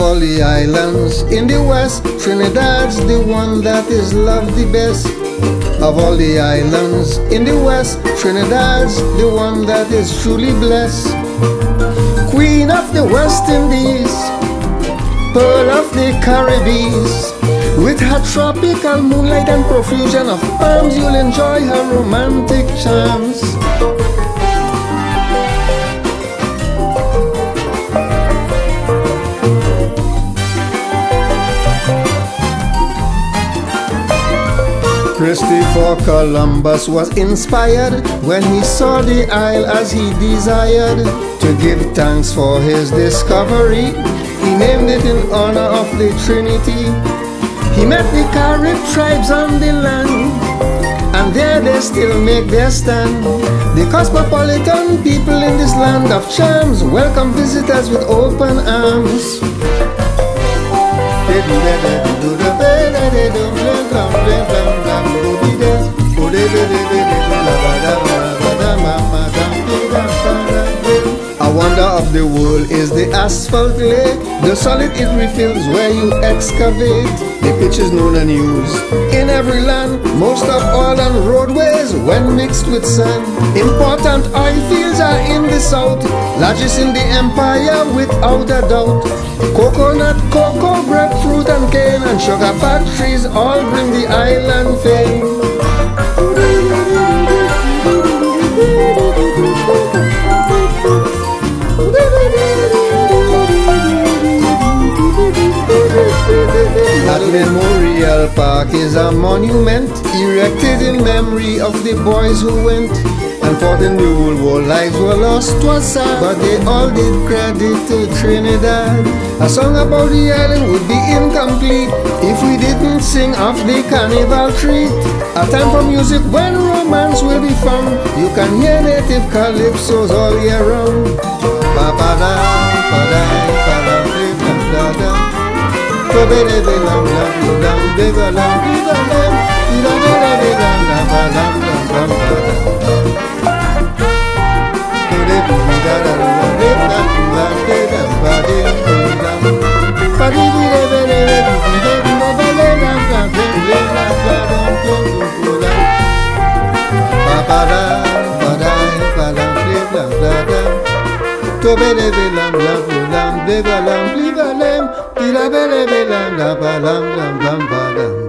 all the islands in the west, Trinidad's the one that is loved the best. Of all the islands in the west, Trinidad's the one that is truly blessed. Queen of the West Indies, pearl of the Caribbean, with her tropical moonlight and profusion of palms, you'll enjoy her romantic charms. Christopher Columbus was inspired when he saw the isle as he desired. To give thanks for his discovery, he named it in honor of the Trinity. He met the Carib tribes on the land, and there they still make their stand. The cosmopolitan people in this land of charms welcome visitors with open arms. A wonder of the world is the asphalt lake, the solid it refills where you excavate. The pitch is known and used in every land, most of all on roadways when mixed with sand. Important oil fields are in the south, largest in the empire without a doubt. Coconut, cocoa, breadfruit and cane and sugar factories all bring the island fame. That Memorial Park is a monument erected in memory of the boys who went and fought in the World War. Lives were lost, 'twas sad, but they all did credit to Trinidad. A song about the island would be incomplete if we didn't sing of the carnival treat. A time for music when romance will be found. You can hear native calypsos all year round. Ba-ba-da, ba-da, ba-da, ba-da, ba